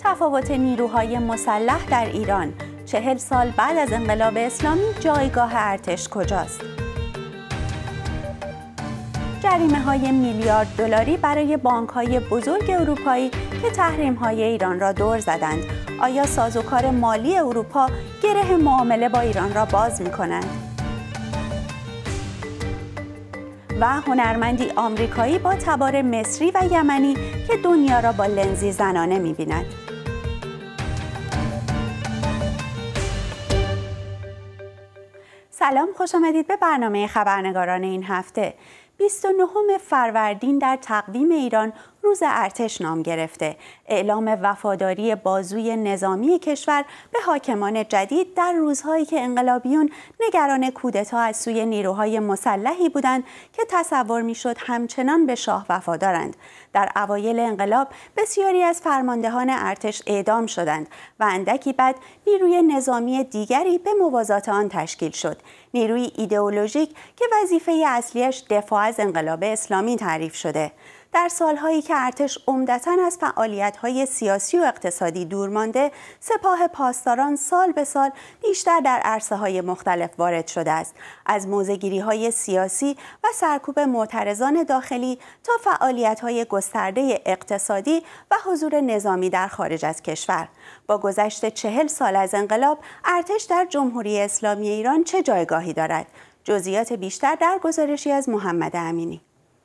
تفاوت نیروهای مسلح در ایران 40 سال بعد از انقلاب اسلامی جایگاه ارتش کجاست؟ جریمه‌های میلیارد دلاری برای بانک‌های بزرگ اروپایی که تحریم‌های ایران را دور زدند. آیا سازوکار مالی اروپا گره معامله با ایران را باز می‌کند؟ و هنرمندی آمریکایی با تبار مصری و یمنی که دنیا را با لنزی زنانه می‌بیند. سلام، خوش آمدید به برنامه خبرنگاران این هفته. 29 فروردین در تقویم ایران روز ارتش نام گرفته. اعلام وفاداری بازوی نظامی کشور به حاکمان جدید در روزهایی که انقلابیون نگران کودتا از سوی نیروهای مسلحی بودند که تصور میشد همچنان به شاه وفادارند. در اوایل انقلاب بسیاری از فرماندهان ارتش اعدام شدند و اندکی بعد نیروی نظامی دیگری به موازات آن تشکیل شد. نیروی ایدئولوژیک که وظیفه اصلیش دفاع از انقلاب اسلامی تعریف شده. در سالهایی که ارتش عمدتاً از فعالیت‌های سیاسی و اقتصادی دور مانده، سپاه پاسداران سال به سال بیشتر در عرصه‌های مختلف وارد شده است، از موضع‌گیری‌های سیاسی و سرکوب معترضان داخلی تا فعالیت‌های گسترده اقتصادی و حضور نظامی در خارج از کشور. با گذشت 40 سال از انقلاب، ارتش در جمهوری اسلامی ایران چه جایگاهی دارد؟ جزئیات بیشتر در گزارشی از محمد امینی.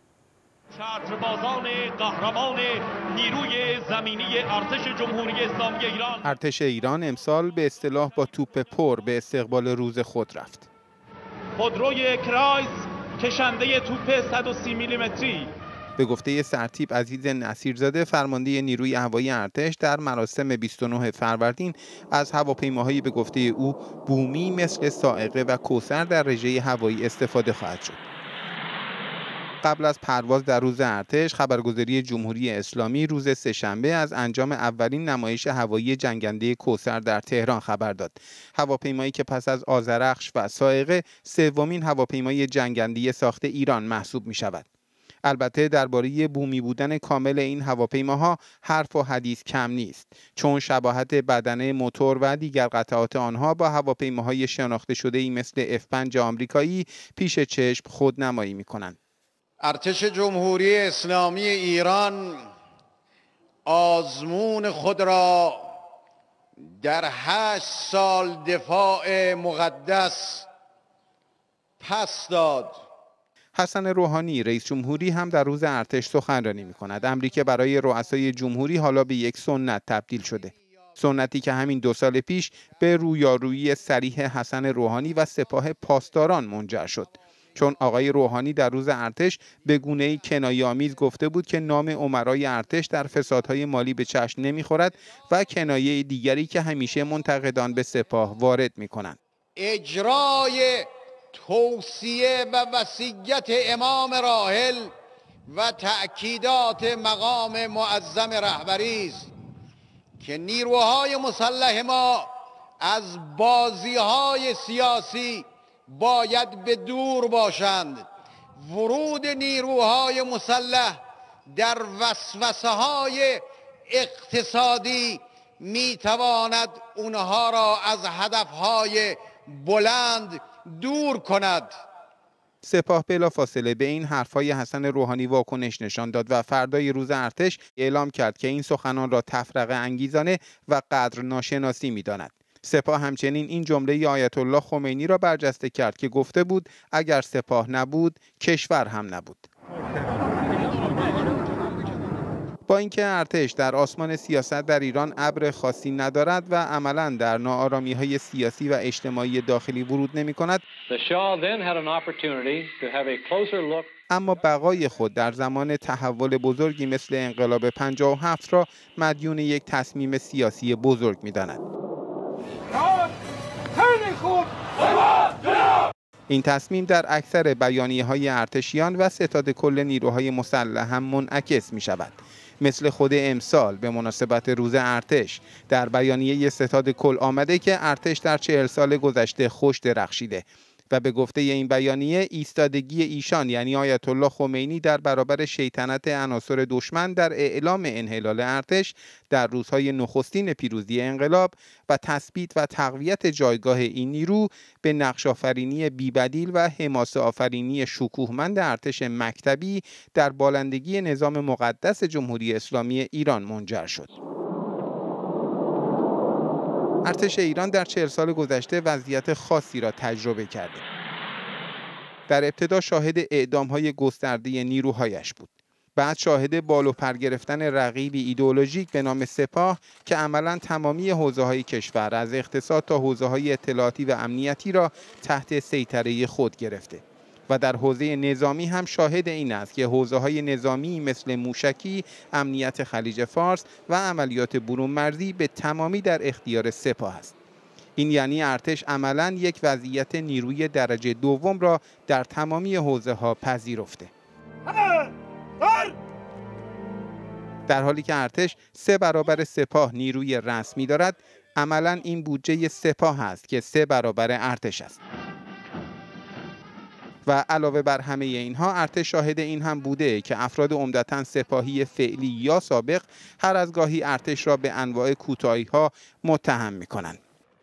سربازان قهرمان نیروی زمینی ارتش جمهوری اسلامی ایران. ارتش ایران امسال به اصطلاح با توپ پر به استقبال روز خود رفت. خودروی کرایس کشنده توپ 130 میلیمتری به گفته سرتیپ عزیز نصیرزاده، فرمانده نیروی هوایی ارتش، در مراسم 29 فروردین از هواپیماهایی به گفته او بومی مثل صاعقه و کوثر در رژه هوایی استفاده خواهد شد. قبل از پرواز در روز ارتش، خبرگزاری جمهوری اسلامی روز سه‌شنبه از انجام اولین نمایش هوایی جنگنده کوثر در تهران خبر داد. هواپیمایی که پس از آذرخش و صاعقه سومین هواپیمای جنگنده ساخت ایران محسوب می شود. البته درباره بومی بودن کامل این هواپیماها حرف و حدیث کم نیست، چون شباهت بدنه موتور و دیگر قطعات آنها با هواپیماهای شناخته شده‌ای مثل F5 آمریکایی پیش چشم خودنمایی می‌کنند. ارتش جمهوری اسلامی ایران آزمون خود را در 8 سال دفاع مقدس پس داد. حسن روحانی رئیس جمهوری هم در روز ارتش سخنرانی می‌کند. امری که برای رؤسای جمهوری حالا به یک سنت تبدیل شده. سنتی که همین 2 سال پیش به رویارویی صریح حسن روحانی و سپاه پاسداران منجر شد. چون آقای روحانی در روز ارتش به گونه‌ای کنایه‌آمیز گفته بود که نام امرای ارتش در فسادهای مالی به چشم نمی‌خورد و کنایه دیگری که همیشه منتقدان به سپاه وارد می‌کنند. اجرای توصیه و وصیت امام راحل و تأکیدات مقام معظم رهبری است که نیروهای مسلح ما از بازی‌های سیاسی باید به دور باشند. ورود نیروهای مسلح در وسوسه‌های اقتصادی میتواند اونها را از هدفهای بلند دور کند. سپاه بلافاصله به این حرفهای حسن روحانی واکنش نشان داد و فردای روز ارتش اعلام کرد که این سخنان را تفرقه انگیزانه و قدر ناشناسی می‌داند. سپاه همچنین این جمله آیت الله خمینی را برجسته کرد که گفته بود اگر سپاه نبود کشور هم نبود. با اینکه ارتش در آسمان سیاست در ایران ابر خاصی ندارد و عملاً در ناآرامی‌های سیاسی و اجتماعی داخلی ورود نمی‌کند، اما بقای خود در زمان تحول بزرگی مثل انقلاب 57 را مدیون یک تصمیم سیاسی بزرگ می‌داند. این تصمیم در اکثر بیانیه‌های ارتشیان و ستاد کل نیروهای مسلح هم منعکس می‌شود. مثل خود امسال به مناسبت روز ارتش در بیانیه ستاد کل آمده که ارتش در 40 سال گذشته خوش درخشیده و به گفته این بیانیه ایستادگی ایشان یعنی آیت الله خمینی در برابر شیطنت عناصر دشمن در اعلام انحلال ارتش در روزهای نخستین پیروزی انقلاب و تثبیت و تقویت جایگاه این نیرو به نقش‌آفرینی بی‌بدیل و حماسه آفرینی شکوهمند ارتش مکتبی در بالندگی نظام مقدس جمهوری اسلامی ایران منجر شد. ارتش ایران در 40 سال گذشته وضعیت خاصی را تجربه کرده. در ابتدا شاهد اعدام‌های گسترده نیروهایش بود. بعد شاهد بال و پر گرفتن رقیبی ایدئولوژیک به نام سپاه که عملاً تمامی حوزه‌های کشور از اقتصاد تا حوزه‌های اطلاعاتی و امنیتی را تحت سیطره خود گرفته. و در حوزه نظامی هم شاهد این است که حوزه‌های نظامی مثل موشکی، امنیت خلیج فارس و عملیات برون مرزی به تمامی در اختیار سپاه است. این یعنی ارتش عملاً یک وضعیت نیروی درجه دوم را در تمامی حوزه‌ها پذیرفته. در حالی که ارتش 3 برابر سپاه نیروی رسمی دارد، عملاً این بودجه سپاه است که 3 برابر ارتش است. و علاوه بر همه اینها ارتش شاهد این هم بوده که افراد عمدتاً سپاهی فعلی یا سابق هر از گاهی ارتش را به انواع کوتاهی‌ها متهم می‌کنند.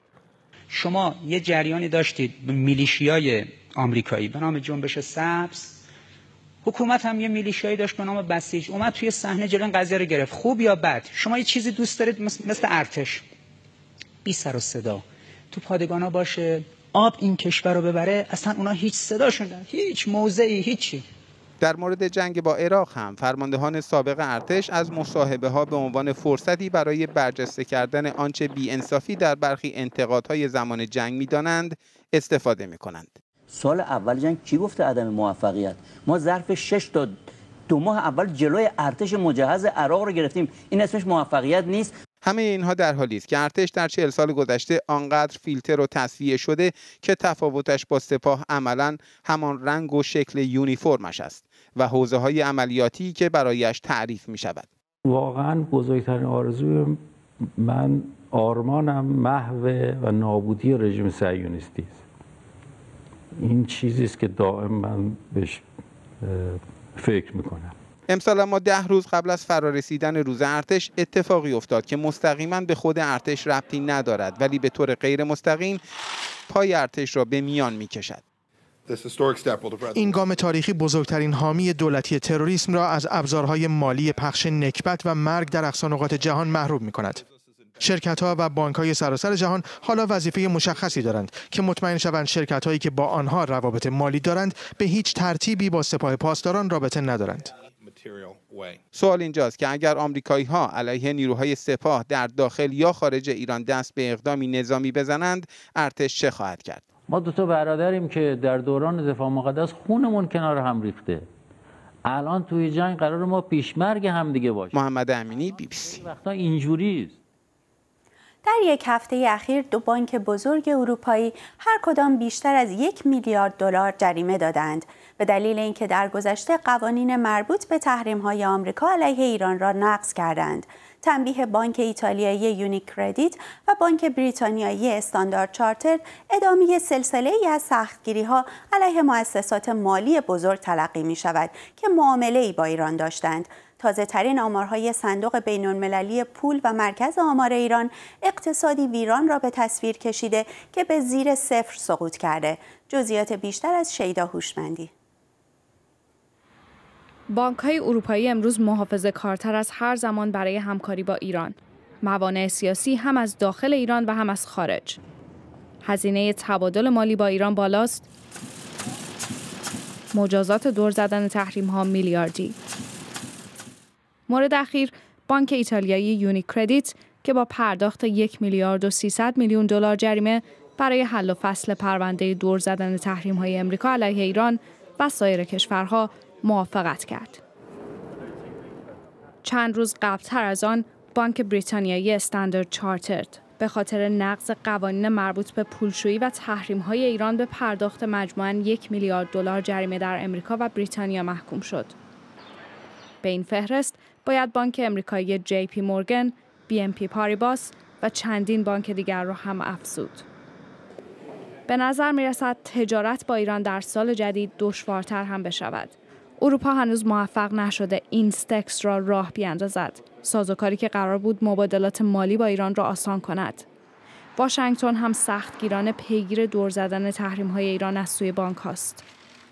شما یه جریانی داشتید میلیشیای آمریکایی به نام جنبش سبز، حکومت هم یه میلیشیایی داشت به نام بسیج، اومد توی صحنه جلوی این قضیه رو گرفت. خوب یا بد، شما یه چیزی دوست دارید مثل ارتش بی سر و صدا تو پادگانا باشه، آب این کشور رو ببره، اصلا اونا هیچ صداشون ندارن، هیچ موضعی، هیچی. در مورد جنگ با عراق هم فرماندهان سابق ارتش از مصاحبه‌ها به عنوان فرصتی برای برجسته کردن آنچه بی‌انصافی در برخی انتقادهای زمان جنگ می‌دانند استفاده می‌کنند. سال اول جنگ کی گفته عدم موفقیت؟ ما ظرف 6 تا 2 ماه اول جلوی ارتش مجهز عراق رو گرفتیم. این اسمش موفقیت نیست. همه اینها در حالی است که ارتش در 40 سال گذشته آنقدر فیلتر و تصفیه شده که تفاوتش با سپاه عملاً همان رنگ و شکل یونیفرمش است و حوزه‌های عملیاتی که برایش تعریف می‌شود. واقعاً بزرگترین آرزوی من، آرمانم محو و نابودی رژیم صهیونیستی است. این چیزی است که دائم من بهش فکر می‌کنم. امسال اما 10 روز قبل از فرارسیدن روز ارتش اتفاقی افتاد که مستقیما به خود ارتش ربطی ندارد ولی به طور غیر مستقیم پای ارتش را به میان می‌کشد. این گام تاریخی بزرگترین حامی دولتی تروریسم را از ابزارهای مالی پخش نکبت و مرگ در اقصانقاط جهان محروم می‌کند. شرکت‌ها و بانک‌های سراسر جهان حالا وظیفه مشخصی دارند که مطمئن شوند شرکت‌هایی که با آنها روابط مالی دارند به هیچ ترتیبی با سپاه پاسداران رابطه ندارند. سوال اینجاست که اگر آمریکایی‌ها علیه نیروهای سپاه در داخل یا خارج ایران دست به اقدامی نظامی بزنند، ارتش چه خواهد کرد؟ ما 2 تا برادریم که در دوران دفاع مقدس خونمون کنار هم ریخته. الان توی جنگ قرار ما پیشمرگ هم دیگه باشیم. محمد امینی BBC. وقتا اینجوری است. در یک هفته اخیر 2 بانک بزرگ اروپایی هر کدام بیشتر از 1 میلیارد دلار جریمه دادند به دلیل اینکه در گذشته قوانین مربوط به تحریم‌های آمریکا علیه ایران را نقض کردند. تنبیه بانک ایتالیایی یونیکردیت و بانک بریتانیایی استاندارد چارترد ادامه سلسله‌ای از سختگیری‌ها علیه مؤسسات مالی بزرگ تلقی می‌شود که معامله‌ای با ایران داشتند. تازه‌ترین آمارهای صندوق بین‌المللی پول و مرکز آمار ایران اقتصادی ویران را به تصویر کشیده که به زیر صفر سقوط کرده. جزئیات بیشتر از شیدا هوشمندی. بانک‌های اروپایی امروز محافظه‌کارتر از هر زمان برای همکاری با ایران. موانع سیاسی هم از داخل ایران و هم از خارج. هزینه تبادل مالی با ایران بالاست. مجازات دور زدن تحریم‌ها میلیاردی. مورد اخیر بانک ایتالیایی یونیکردیت که با پرداخت 1 میلیارد و 300 میلیون دلار جریمه برای حل و فصل پرونده دور زدن تحریم‌های آمریکا علیه ایران و سایر کشورها موافقت کرد. چند روز قبل‌تر از آن بانک بریتانیایی استاندارد چارترد به خاطر نقض قوانین مربوط به پولشویی و تحریم‌های ایران به پرداخت مجموعاً 1 میلیارد دلار جریمه در امریکا و بریتانیا محکوم شد. به این فهرست باید بانک امریکایی جی پی مورگان، بی ام پی پاریباس و چندین بانک دیگر را هم افزود. به نظر می‌رسد تجارت با ایران در سال جدید دشوارتر هم بشود. اروپا هنوز موفق نشده اینستکس را راه بیاندازد، سازوکاری که قرار بود مبادلات مالی با ایران را آسان کند. واشنگتن هم سختگیرانه پیگیر دور زدن تحریم‌های ایران از سوی بانک‌هاست.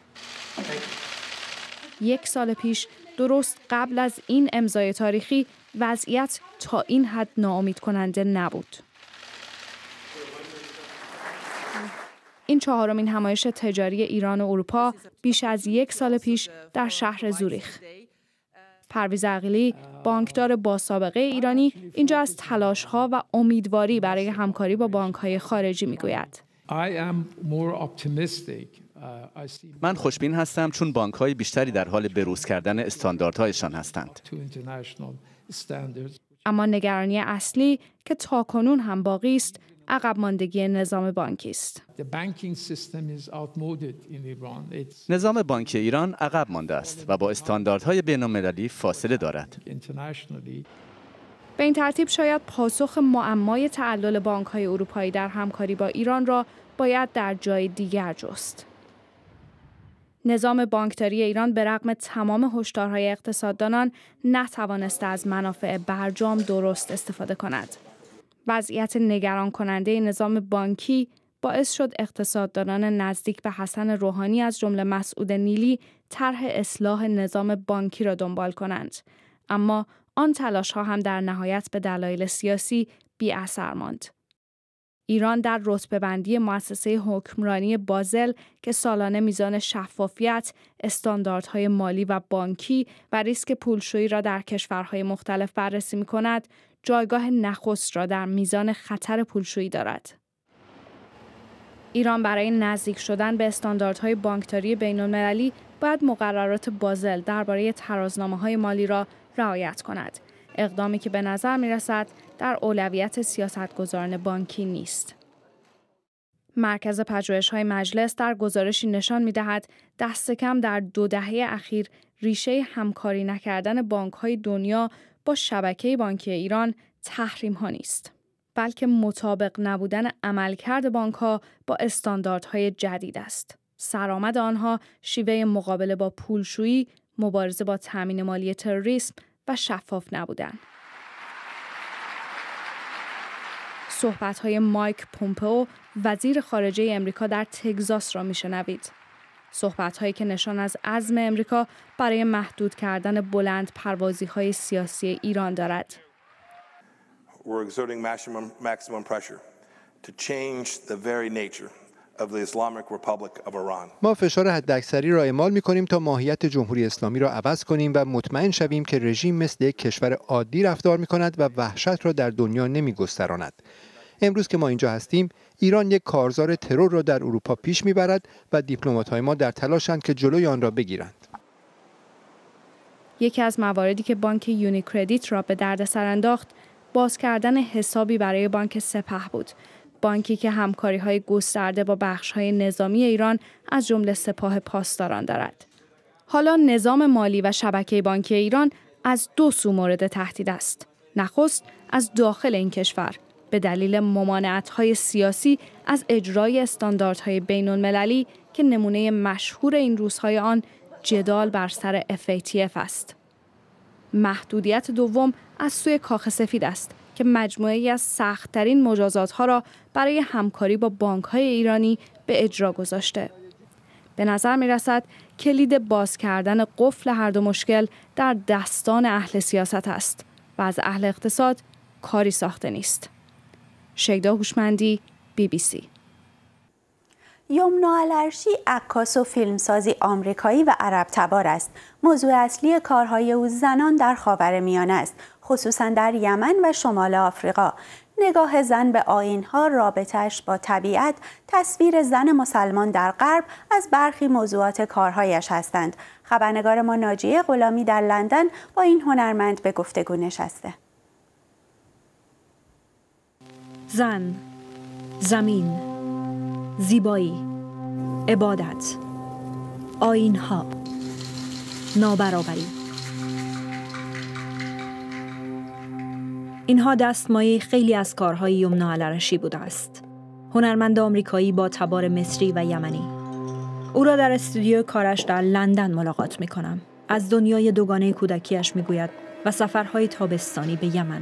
1 سال پیش درست قبل از این امضای تاریخی وضعیت تا این حد ناامید کننده نبود. این 4مین همایش تجاری ایران و اروپا بیش از 1 سال پیش در شهر زوریخ. پرویز عقیلی، بانکدار با سابقه ایرانی، اینجا از تلاش‌ها و امیدواری برای همکاری با بانک‌های خارجی می‌گوید. من خوشبین هستم چون بانک‌های بیشتری در حال بروز کردن استانداردهایشان هستند. اما نگرانی اصلی که تاکنون هم باقی است، عقب ماندگی نظام بانکی است. نظام بانکی ایران عقب مانده است و با استانداردهای بین‌المللی فاصله دارد. به این ترتیب شاید پاسخ معمای تعلل بانک‌های اروپایی در همکاری با ایران را باید در جای دیگر جست. نظام بانکداری ایران به رغم تمام هشدارهای اقتصاددانان نتوانسته از منافع برجام درست استفاده کند. وضعیت نگران کننده نظام بانکی باعث شد اقتصاددانان نزدیک به حسن روحانی از جمله مسعود نیلی طرح اصلاح نظام بانکی را دنبال کنند. اما آن تلاش‌ها هم در نهایت به دلایل سیاسی بی‌اثر ماند. ایران در رتبه‌بندی مؤسسه حکمرانی بازل که سالانه میزان شفافیت، استانداردهای مالی و بانکی و ریسک پولشویی را در کشورهای مختلف بررسی می‌کند، جایگاه نخست را در میزان خطر پولشویی دارد. ایران برای نزدیک شدن به استانداردهای بانکداری بین‌المللی باید مقررات بازل درباره ترازنامه‌های مالی را رعایت کند. اقدامی که به نظر می‌رسد در اولویت سیاستگزاران بانکی نیست. مرکز پژوهش‌های مجلس در گزارشی نشان می‌دهد دست کم در 2 دهه اخیر ریشه همکاری نکردن بانک‌های دنیا با شبکه بانکی ایران تحریم‌ها نیست، بلکه مطابق نبودن عملکرد بانک‌ها با استانداردهای جدید است. سرآمد آنها شیوه مقابله با پولشویی، مبارزه با تامین مالی تروریسم و شفاف نبودن. صحبت‌های مایک پومپئو، وزیر خارجه امریکا در تگزاس را می‌شنوید. صحبت‌هایی که نشان از عزم امریکا برای محدود کردن بلند پروازی‌های سیاسی ایران دارد. We're exerting maximum pressure to change the very nature of the Islamic Republic of Iran. ما فشار حداکثری را اعمال می‌کنیم تا ماهیت جمهوری اسلامی را عوض کنیم و مطمئن شویم که رژیم مثل یک کشور عادی رفتار می‌کند و وحشت را در دنیا نمی‌گستراند. امروز که ما اینجا هستیم، ایران یک کارزار ترور را در اروپا پیش می‌برد و دیپلمات‌های ما در تلاشند که جلوی آن را بگیرند. یکی از مواردی که بانک یونیکردیت را به دردسر انداخت، باز کردن حسابی برای بانک سپه بود. بانکی که همکاری‌های گسترده با بخش‌های نظامی ایران از جمله سپاه پاسداران دارد. حالا نظام مالی و شبکه بانکی ایران از 2 سو مورد تهدید است. نخست از داخل این کشور به دلیل ممانعت‌های سیاسی از اجرای استانداردهای بین‌المللی که نمونه مشهور این روزهای آن جدال بر سر FATF است. محدودیت دوم از سوی کاخ سفید است که مجموعه‌ای از سخت‌ترین مجازات‌ها را برای همکاری با بانک‌های ایرانی به اجرا گذاشته. به نظر می‌رسد کلید باز کردن قفل هر دو مشکل در دستان اهل سیاست است و از اهل اقتصاد کاری ساخته نیست. شیدا هوشمندی، BBC. یمنا العرشی عکاس و فیلمسازی آمریکایی و عرب تبار است. موضوع اصلی کارهای او زنان در خاورمیانه است، خصوصا در یمن و شمال آفریقا. نگاه زن به آیین‌ها، رابطه‌اش با طبیعت، تصویر زن مسلمان در غرب از برخی موضوعات کارهایش هستند. خبرنگار ما ناجیه غلامی در لندن با این هنرمند به گفتگو نشسته. زن، زمین، زیبایی، عبادت، آیین‌ها، نابرابری. اینها دستمایه خیلی از کارهای یمنا العرشی بوده است. هنرمند آمریکایی با تبار مصری و یمنی. او را در استودیو کارش در لندن ملاقات می‌کنم. از دنیای دوگانه کودکیش می‌گوید و سفرهای تابستانی به یمن.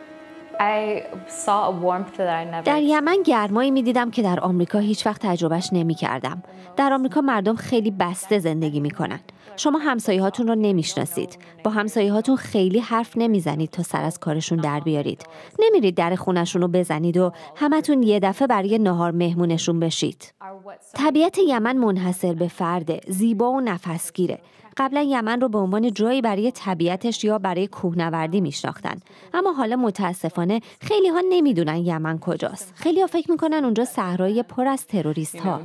در یمن گرمایی می‌دیدم که در آمریکا هیچ وقت تجربهش نمی‌کردم. در آمریکا مردم خیلی بسته زندگی می‌کنن. شما همسایه‌هاتون رو نمی‌شناسید. با همسایه‌هاتون خیلی حرف نمی‌زنید تا سر از کارشون در بیارید. نمیرید در خونه‌شون رو بزنید و همتون یه دفعه برای نهار مهمونشون بشید. طبیعت یمن منحصر به فرده، زیبا و نفسگیره. قبلا یمن رو به عنوان جایی برای طبیعتش یا برای کوهنوردی میشناختن، اما حالا متاسفانه خیلی ها نمیدونن یمن کجاست. خیلی ها فکر میکنن اونجا صحرای پر از تروریست ها.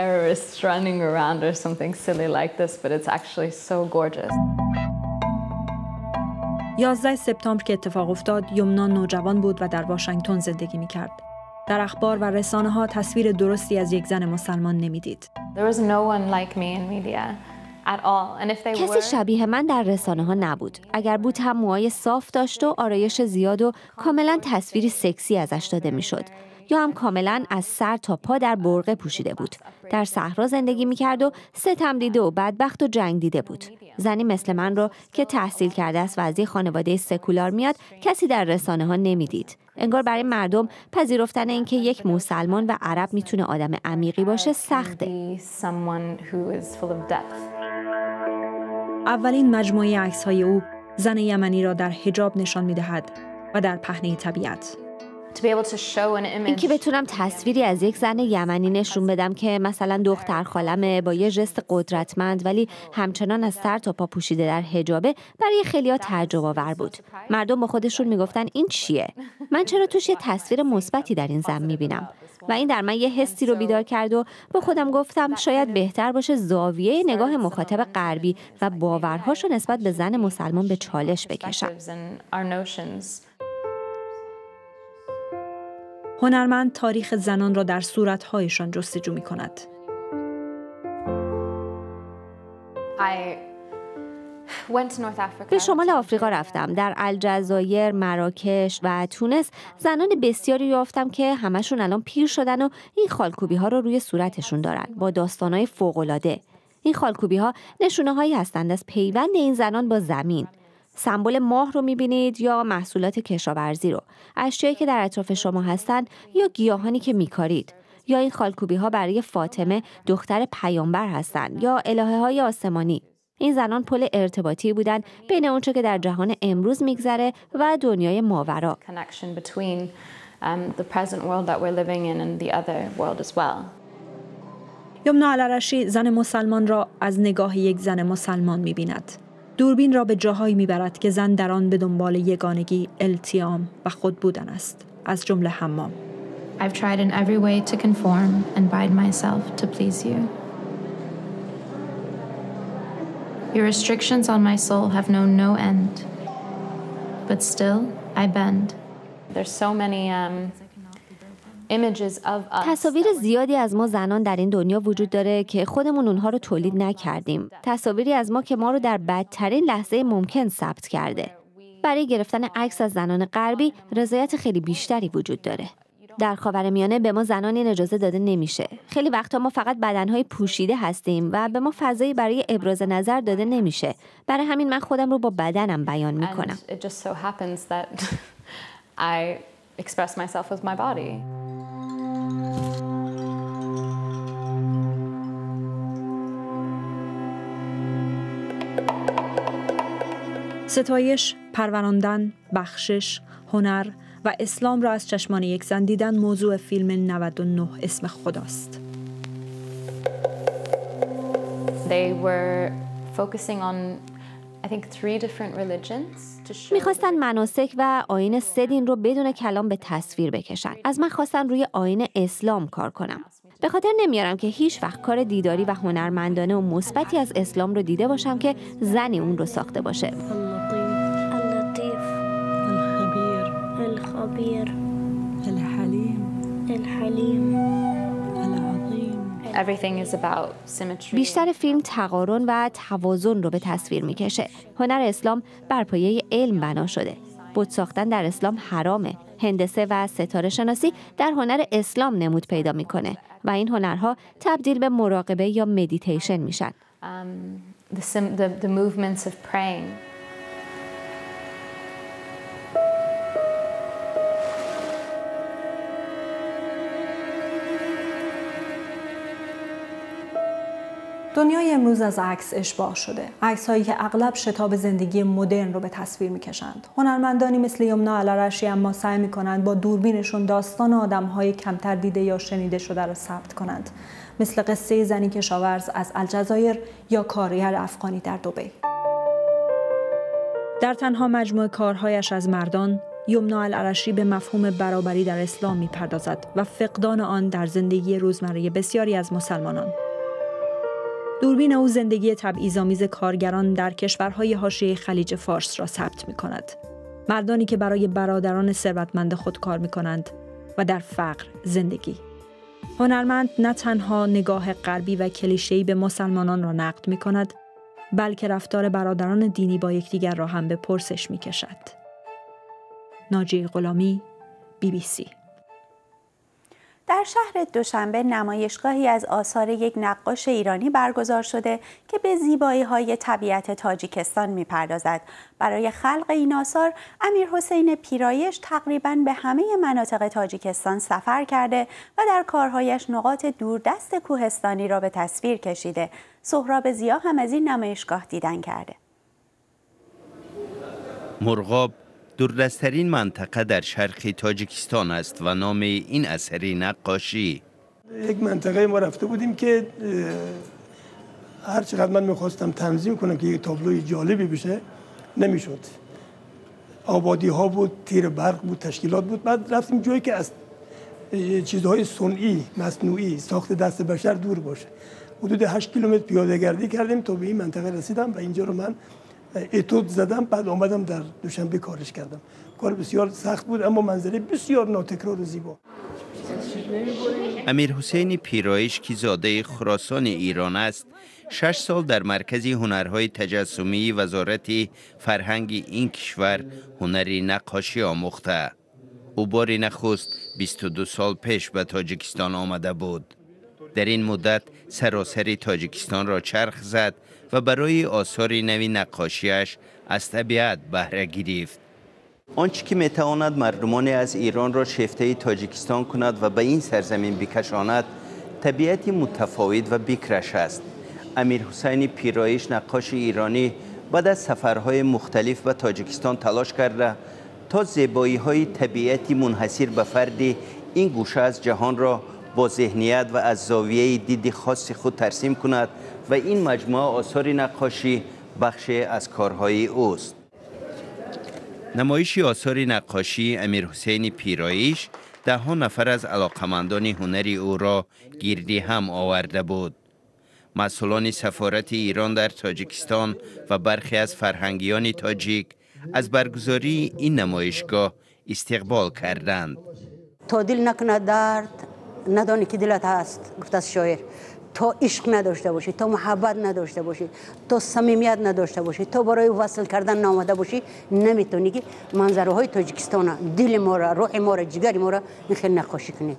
11 سپتامبر که اتفاق افتاد، یمنا نوجوان بود و در واشنگتن زندگی میکرد. در اخبار و رسانه ها تصویر درستی از یک زن مسلمان نمیدید. کسی شبیه من در رسانه ها نبود. اگر بود هم موهای صاف داشت و آرایش زیاد و کاملا تصویری سکسی ازش داده میشد، یا هم کاملا از سر تا پا در برقع پوشیده بود. در صحرا زندگی میکرد و ستم دیده و بدبخت و جنگ دیده بود. زنی مثل من رو که تحصیل کرده است و از یک خانواده سکولار میاد کسی در رسانه ها نمیدید. انگار برای مردم پذیرفتن اینکه یک مسلمان و عرب میتونه آدم عمیقی باشه سخته. اولین مجموعه عکس‌های او زن یمنی را در حجاب نشان می‌دهد و در پهنه طبیعت. اینکه بتونم تصویری از یک زن یمنی نشون بدم که مثلا دختر خالمه با یه ژست قدرتمند ولی همچنان از سر تا پا پوشیده در حجابه، برای خیلی‌ها تعجب‌آور بود. مردم با خودشون میگفتن این چیه؟ من چرا توش یه تصویر مثبتی در این زن میبینم؟ و این در من یه حسی رو بیدار کرد و با خودم گفتم شاید بهتر باشه زاویه نگاه مخاطب غربی و باورهاشو نسبت به زن مسلمان به چالش بکشم. هنرمند تاریخ زنان را در صورت‌هایشان جستجو می‌کند. به شمال آفریقا رفتم. در الجزایر، مراکش و تونس زنان بسیاری یافتم که همشون الان پیر شدن و این خالکوبی‌ها رو روی صورتشون دارن با داستان‌های فوق‌العاده. این خالکوبی‌ها نشونه‌هایی هستند از پیوند این زنان با زمین. سمبل ماه رو می‌بینید یا محصولات کشاورزی رو، اشیایی که در اطراف شما هستن یا گیاهانی که می‌کارید. یا این خالکوبی‌ها برای فاطمه دختر پیامبر هستند یا الهه‌های آسمانی. این زنان پل ارتباطی بودن بین اونچه که در جهان امروز میگذره و دنیای ماورا. یمنا العرشی زن مسلمان را از نگاه یک زن مسلمان می‌بیند. دوربین را به جاهایی می‌برد که زن در آن به دنبال یگانگی، التیام و خود بودن است، از جمله حمام. I've tried in every way to conform and bind myself to please you. Your restrictions on my soul have known no end, but still I bend. There's so many images of us. تصاویر زیادی از ما زنان در این دنیا وجود داره که خودمون اونها رو تولید نکردیم. تصاویری از ما که ما رو در بدترین لحظه ممکن ثبت کرده. برای گرفتن عکس از زنان غربی رضایت خیلی بیشتری وجود داره. در خاورمیانه به ما زنان این اجازه داده نمیشه. خیلی وقتا ما فقط بدنهای پوشیده هستیم و به ما فضایی برای ابراز نظر داده نمیشه. برای همین من خودم رو با بدنم بیان میکنم. ستایش، پروراندن، بخشش، هنر و اسلام را از چشمان یک زن دیدن موضوع فیلم 99 اسم خداست. میخواستن مناسک و آیین 3 دین رو بدون کلام به تصویر بکشن. از من خواستن روی آیین اسلام کار کنم. به خاطر نمیارم که هیچ وقت کار دیداری و هنرمندانه و مثبتی از اسلام رو دیده باشم که زنی اون رو ساخته باشه. الخبير الحليم العظيم. بیشتر فیلم تقارن و توازن رو به تصویر میکشه. هنر اسلام بر پایه علم بنا شده. بت ساختن در اسلام حرامه. هندسه و ستاره شناسی در هنر اسلام نمود پیدا میکنه و این هنرها تبدیل به مراقبه یا مدیتیشن میشن. The movements of praying. دنیای امروز از عکس اشباع شده. عکس‌هایی که اغلب شتاب زندگی مدرن رو به تصویر می‌کشند. هنرمندانی مثل یمنا العرشی اما سعی می‌کنند با دوربینشون داستان آدم‌های کمتر دیده یا شنیده شده رو ثبت کنند. مثل قصه زنی کشاورز از الجزایر یا کارگر افغانی در دبی. در تنها مجموعه کارهایش از مردان، یمنا العرشی به مفهوم برابری در اسلام می‌پردازد و فقدان آن در زندگی روزمره بسیاری از مسلمانان. دوربین او زندگی تبعیض‌آمیز کارگران در کشورهای حاشیه خلیج فارس را ثبت می‌کند. مردانی که برای برادران ثروتمند خود کار می‌کنند و در فقر زندگی. هنرمند نه تنها نگاه غربی و کلیشه‌ای به مسلمانان را نقد می‌کند، بلکه رفتار برادران دینی با یکدیگر را هم به پرسش می‌کشد. ناجی غلامی، BBC. در شهر دوشنبه نمایشگاهی از آثار یک نقاش ایرانی برگزار شده که به زیبایی‌های طبیعت تاجیکستان می‌پردازد. برای خلق این آثار امیرحسین پیرایش تقریباً به همه مناطق تاجیکستان سفر کرده و در کارهایش نقاط دوردست کوهستانی را به تصویر کشیده. سهراب ضیا هم از این نمایشگاه دیدن کرده. مرغاب دوردست‌ترین منطقه در شرق تاجیکستان است و نام این اثری نقاشی. یک منطقه ما رفته بودیم که هر چقدر من می‌خواستم تنظیم کنم که یک تابلوی جالبی بشه نمی‌شد. آبادی ها بود، تیر برق بود، تشکیلات بود. بعد رفتیم جایی که از چیزهای صنعی، مصنوعی، ساخت دست بشر دور باشه. حدود 8 کیلومتر پیاده گردی کردیم تا به این منطقه رسیدم و اینجا رو من اتود زدم. بعد آمدم در دوشنبه کارش کردم. کار بسیار سخت بود اما منظره بسیار ناتکرار و زیبا. امیرحسین پیرایش که زاده خراسان ایران است، 6 سال در مرکز هنرهای تجسمی وزارت فرهنگ این کشور هنری نقاشی آموخته. او بار نخست 22 سال پیش به تاجیکستان آمده بود. در این مدت سراسر تاجیکستان را چرخ زد و برای آثار نوی نقاشیش از طبیعت بهره گرفت. آنچه که میتواند مردمان از ایران را شیفته تاجیکستان کند و به این سرزمین بکشاند، طبیعت متفاوت و بکرش است. امیرحسین پیرایش نقاش ایرانی بعد از سفرهای مختلف به تاجیکستان تلاش کرده تا زیبایی‌های طبیعتی منحصر به فرد این گوشه از جهان را با ذهنیت و از زاویه دید خاص خود ترسیم کند و این مجموعه آثار نقاشی بخشی از کارهای اوست. نمایش آثار نقاشی امیرحسین پیرایش 10 نفر از علاقمندان هنری او را گردی هم آورده بود. مسئولان سفارت ایران در تاجیکستان و برخی از فرهنگیان تاجیک از برگزاری این نمایشگاه استقبال کردند. تا دل نکنه درد ندانی که دلت هست، گفت از شاعر. تا عشق نداشته باشی، تا محبت نداشته باشی، تا صمیمیت نداشته باشی، تا برای وصل کردن نامده باشی، نمیتونی که منظره های تاجیکستان دل ما را، روح ما را، جگر ما را خیلی نقاشی کنی.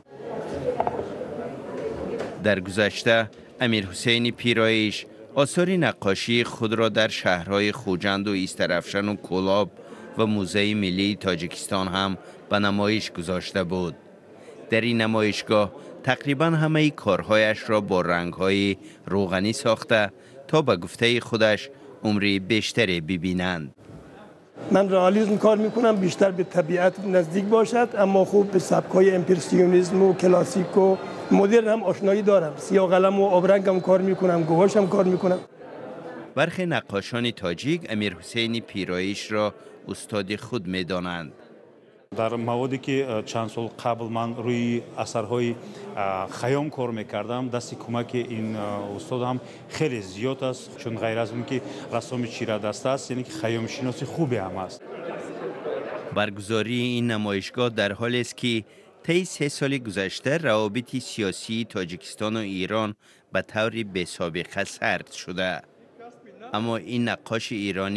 در گذشته امیرحسین پیرایش آثار نقاشی خود را در شهرهای خوجند و ایسترافشان و کولاب و موزه ملی تاجیکستان هم به نمایش گذاشته بود. در این نمایشگاه تقریبا همه کارهایش را با رنگ‌های روغنی ساخته تا به گفته خودش عمری بیشتری ببینند. من رئالیسم کار میکنم، بیشتر به طبیعت نزدیک باشد، اما خوب به سبک‌های امپرسیونیسم و کلاسیک و مدرن هم آشنایی دارم. سیاه قلم و آبرنگ هم کار میکنم، گواش هم کار میکنم. برخی نقاشان تاجیک امیرحسین پیرایش را استاد خود میدانند. در موادی که چند سال قبل من روی اثرهای خیام کار میکردم، دست کمک این استاد هم خیلی زیاد است، چون غیر از اون که رسام چیره دست است، یعنی که خیام شناسی خوبی هم است. برگزاری این نمایشگاه در حالی است که طی 3 سال گذشته روابط سیاسی تاجیکستان و ایران به طور بی‌سابقه سرد شده. اما این نقاش ایرانی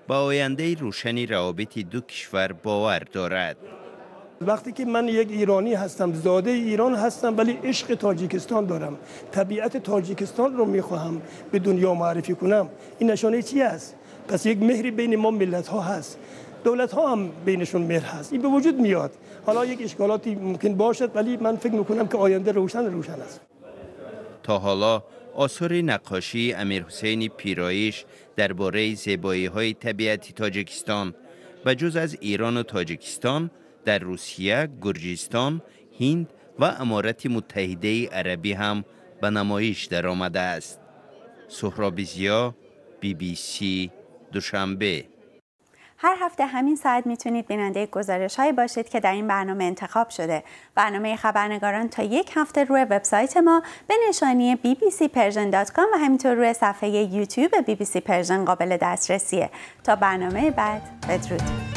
با آینده روشنی روابط دو کشور باور دارد. وقتی که من یک ایرانی هستم، زاده ایران هستم، ولی عشق تاجیکستان دارم، طبیعت تاجیکستان رو میخواهم به دنیا معرفی کنم، این نشانه چی است؟ پس یک مهری بین ما ملت ها هست، دولت ها هم بینشون مهر هست، این به وجود میاد. حالا یک اشکالاتی ممکن باشد ولی من فکر میکنم که آینده روشن است. تا حالا آثار نقاشی امیرحسین پیرایش درباره زیبایی‌های طبیعتی تاجیکستان و جز از ایران و تاجیکستان در روسیه، گرجستان، هند و امارات متحده عربی هم به نمایش درآمده است. سهراب ضیا، BBC دوشنبه. هر هفته همین ساعت میتونید بیننده گزارش‌هایی باشید که در این برنامه انتخاب شده. برنامه خبرنگاران تا یک هفته روی وبسایت ما به نشانی bbcpersian.com و همینطور روی صفحه یوتیوب BBC پرژن قابل دسترسیه. تا برنامه بعد، بدرود.